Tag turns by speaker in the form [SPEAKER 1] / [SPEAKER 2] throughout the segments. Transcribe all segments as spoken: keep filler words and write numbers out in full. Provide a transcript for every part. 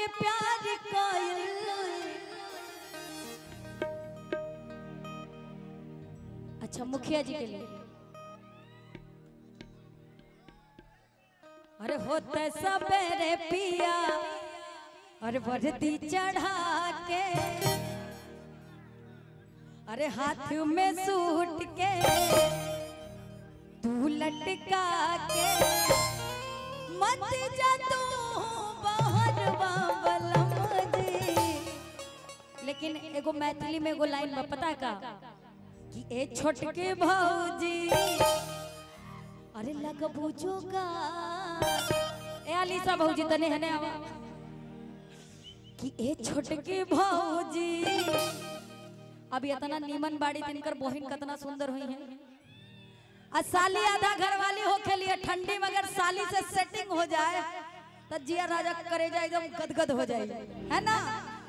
[SPEAKER 1] प्यार कोयल। अच्छा मुखिया जी के लिए। अरे होते सवेरे पिया और वर्दी चढ़ा के, अरे हाथ में सूट के तू लटका के, मत जा तू बाहर बाबलम जी। लेकिन एगो मैथिली में एगो लाइन में पता का कि ए छोटके भौजी अरे लगबू जोगा। ए आलिशा भौजी तने हने आवा कि ए छोटके भौजी। अभी इतना नीमन बाड़ी तिनकर बहिन कितना सुंदर हुई है। आ साली आधा घर वाली होके लिए ठंडी में अगर साली से सेटिंग हो जाए तो जिया राजा करे जाए एकदम गदगद हो जाए, है ना।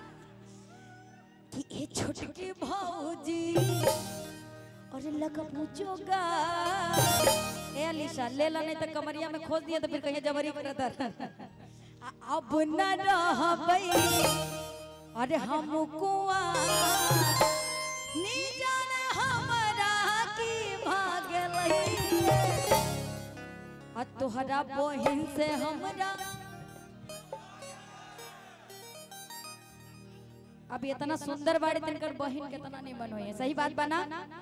[SPEAKER 1] कि ए छोटके भौजी और लगबू जोगा। ए अलीशा ले ला नहीं तो कमरिया में खोद दिया तो फिर कहीं जबरी करत। अब न रहबई अरे हम कुआं नी जाने हमरा की भागलई। आ तोहरा बहिन से हमरा अभी इतना सुंदर बाड़ी तिनकर बहिन कितना नहीं मन हुई है। सही बात बना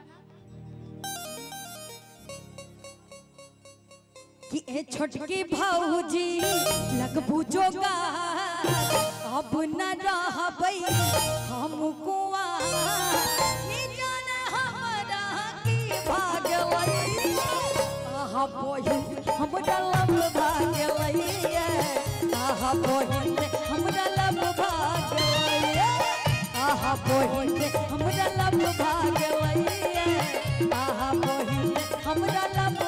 [SPEAKER 1] कि ए छोटकी भौजी लगबू जोगा। अब न रहबई हम कुआं नी जाने हमरा की भागलई। आहा बहिन हमरा लब भागलई। आहा बहिन हमरा लब भागलई। आहा बहिन हमरा लब भागलई। आहा बहिन हमरा लब।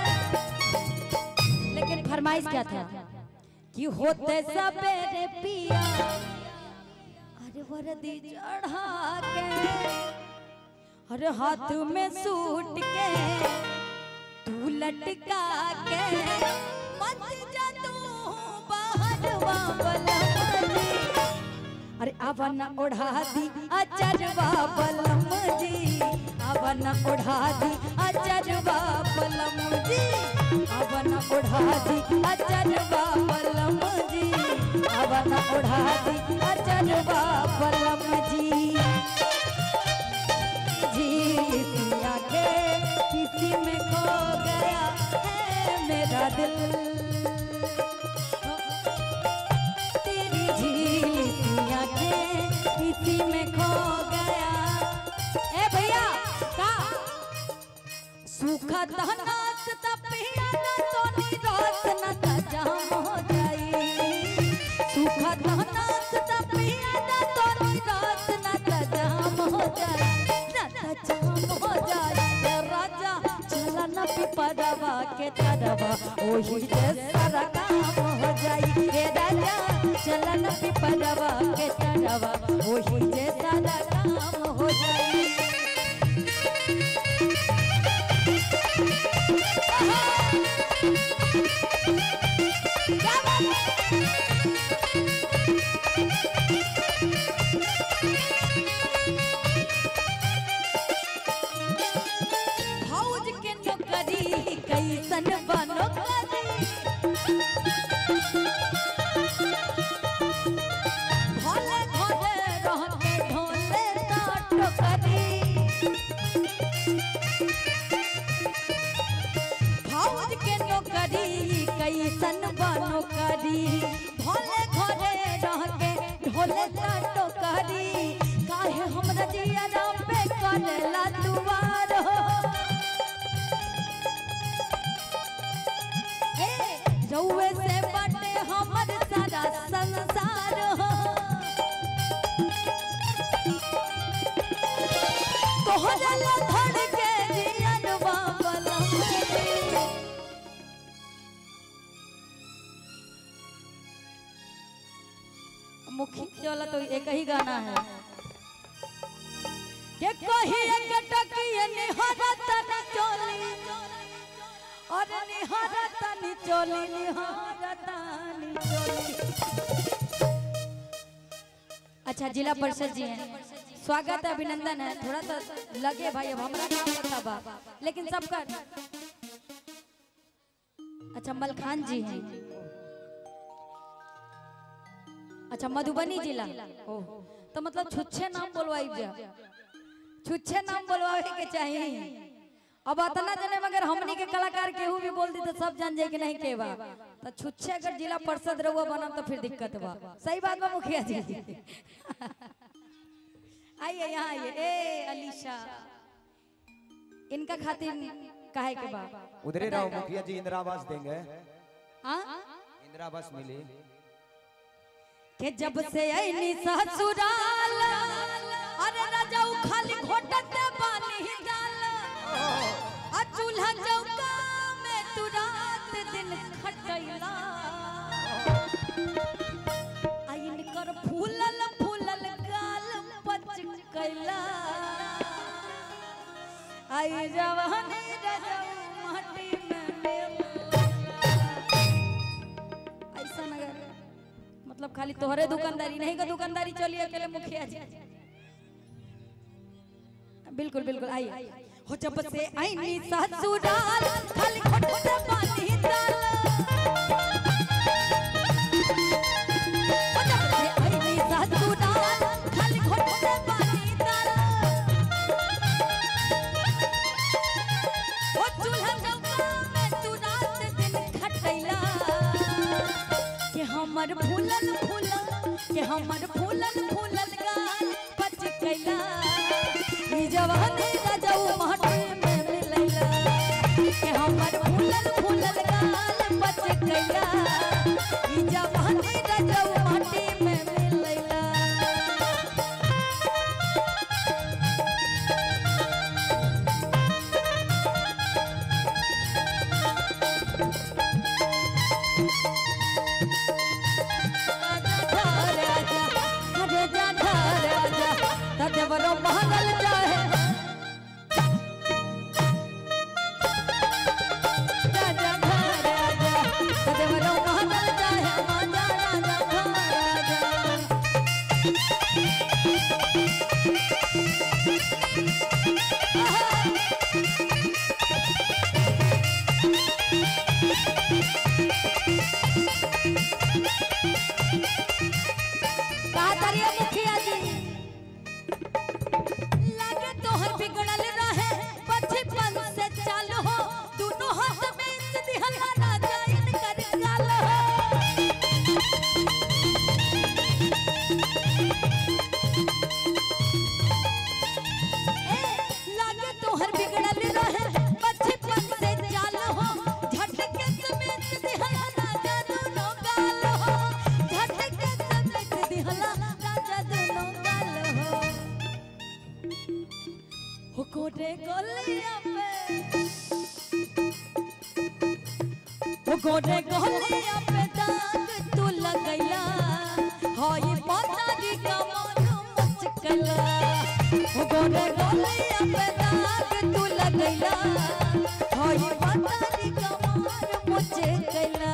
[SPEAKER 1] लेकिन फरमाइश क्या था कि होते सवेरे पिया अरे वर्दी चढ़ा के, अरे हाथ में सूट के तू लटका के, मत जा तू बाहर बाबलम जी। अरे अवन ओढ़ा दी अचरवा बलम जी। अवन ओढ़ा दी अचरवा बलम जी। अवन ओढ़ा दी अचरवा बलम जी। अवन ओढ़ा दी अचरवा बलम जी। जी पिया के किसी में खो गया है मेरा दिल। तेरी झील पिया के किसी में खो गया। ए भैया का सूखा तहनास तपिया ना तो निराश न तजाम हो जाई। सूखा तहनास तपिया ना तो निराश न तजाम हो जाई। न तजाम हो जाई राजा चला न पिपरवा के तरवा ओही जे सारा काम हो जाई। रे राजा चला न पिपरवा के तरवा ओही जे सारा काम हो जाई। भौज के नौकरी कैसन बनो करी। भोले भोले रह के ढोले नाटो करी। भौज के नौकरी कैसन बनो करी। भोले भोले रह के ढोले नाटो करी। काहे हमरा जिया पे करेला दुआर हो। रउए से बटे हमर सारा संसार हो। तोहरा ला धड़ के जियनवा बलम जी। मुखिया वाला तो एक ही गाना है के कही एक टकिए निहारत न चोली। और निहारत नि चोली निहारत नि चोली। अच्छा जिला परिषद जी हैं, स्वागत है, अभिनंदन है। थोड़ा सा लगे भाई, अब हमारा काम होता बा, लेकिन सबका। अच्छा मलखान जी हैं, अच्छा मधुबनी जिला। ओ तो मतलब छुच्छे नाम बोलवाई जा, छुच्छे नाम बोलवावे के चाहिए। अब अतना जने मगर हमनी के कलाकार केहू भी बोल दी तो सब जान जाए कि नहीं के बा। तो छुच्छे अगर जिला परिषद रहुआ बनम तो फिर दिक्कत बा। सही बात बा मुखिया जी। आइए यहाँ आइए। ए अलीशा, इनका खातिर काहे के बा
[SPEAKER 2] उधरे रहो मुखिया जी, इंदिरा आवास देंगे।
[SPEAKER 1] हाँ
[SPEAKER 2] इंदिरा आवास मिली
[SPEAKER 1] के जब से आईनी ससुराल, अरे राजाऊ खाली घोटते पानी डाल, आ चूल्हा चौका में तू रात दिन खटैला। आइन कर फूलल फूलल गाल पचकैला। आई जवानी राजाऊ माटी में मिला। ऐसा नगर मतलब खाली तोहरे दुकानदारी नहीं का दुकानदारी चलिए अकेले मुखिया जी। बिल्कुल बिल्कुल आइए। हो जब से आईनी ससुराल खाली घोटते पानी डाल, हो जब से आईनी ससुराल खाली घोटते पानी डाल, ओ चूल्हा चौका में तू रात दिन खटैला। के हमर फूलल फूलल के हमर फूलल फूलल गाल पचकैला। ई जवानी राजाऊ माटी में मिलैला। के हमर फूलल फूलल गाल पचकैला। ई जवानी राजाऊ माटी में मिलैला। देवरो महल जाए राजा घर राजा, देवरो महल जाए माजा राजा घर कहा करिए मुखिया जी। लागे तोहर बिगड़ल रहे बचपन से चाल हो, दोनों हाथ में दिहल राजा इनकर गाल हो। ए लागे तोहर बिगड़ल रहे बचपन से चाल हो, झटके समेत दिहल राजा दोनों गाल हो। झटके समेत दिहल राजा दोनों गाल हो। हो गोरे गलिया पे, हो गोरे गलिया पे दाग तू लगैला। हाय पतारी का मन मचकला। हो गोरे गलिया पे दाग तू लगैला। हाय पतारी का मन मचकला।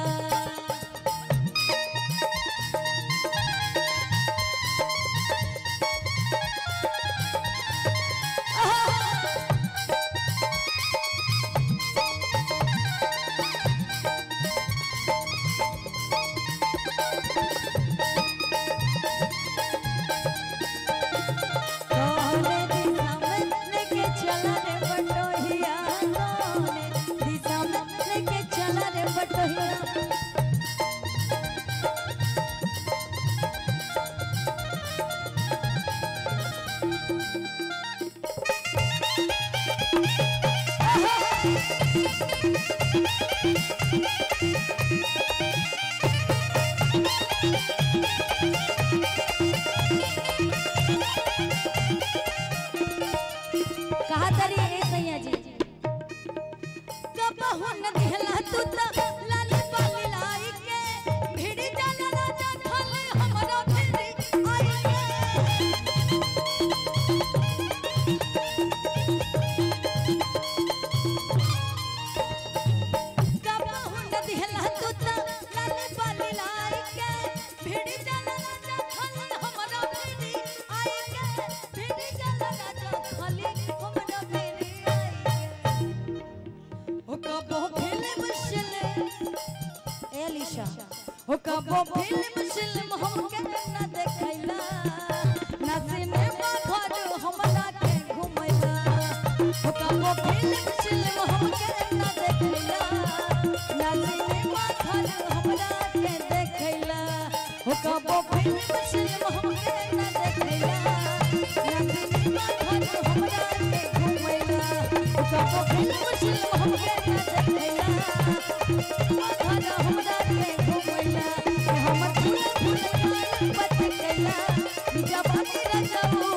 [SPEAKER 1] हो कबो फिल्म फिल्म हमके न देखैला ना सिनेमा घर हमरा के घुमैला हो कबो फिल्म फिल्म हमके न देखैला ना सिनेमा घर हमरा के देखैला हो कबो फिल्म फिल्म हमके न देखैला ना सिनेमा घर हमरा के घुमैला हो कबो फिल्म फिल्म हमके न देखैला घर हमरा के घुमैला हमर फूल फूल पत कैला जवानी रजऊ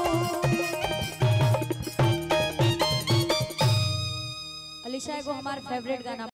[SPEAKER 1] अलीशा एगो हमार फेवरेट गाना